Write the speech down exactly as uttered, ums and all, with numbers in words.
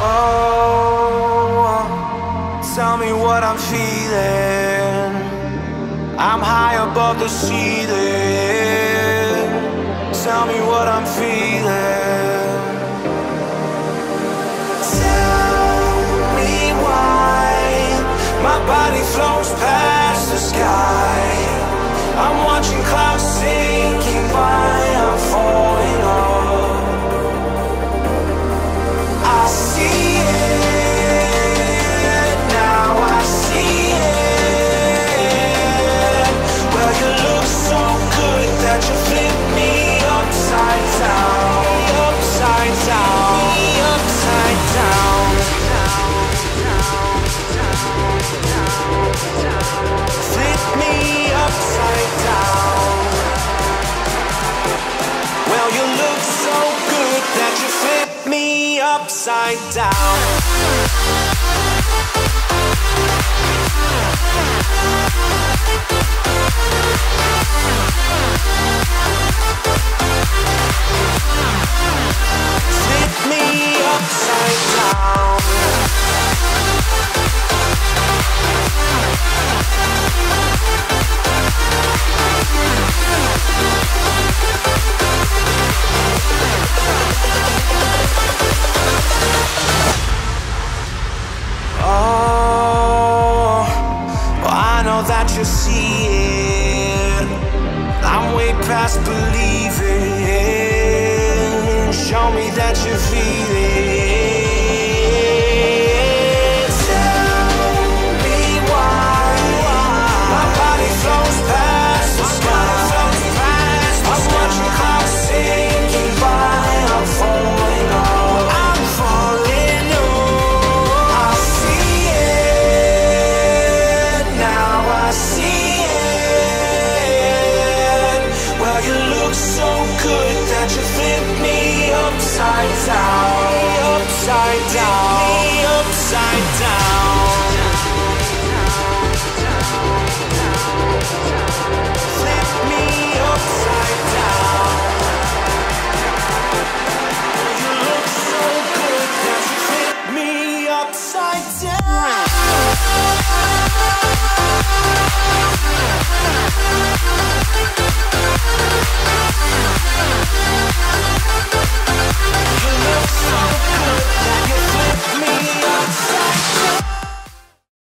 Oh, tell me what I'm feeling. I'm high above the ceiling. Tell me what I'm feeling. Tell me why my body floats past the sky. I'm watching clouds sinking by. I'm falling off. I see it now. I see it. Well, you look so good that you flip me upside down, upside down, upside down. Flip me upside down. Well, you look so good that you flip me upside down. Flip me upside down. Oh, well, I know that you see it. I'm way past believing. Show me that you feel it. Tell me why my body flows past the sky. I'm watching clouds sinking by. I'm falling on. I'm falling on. I see it now. I see it. Well, you look so good that you flip me upside down, upside down, upside down.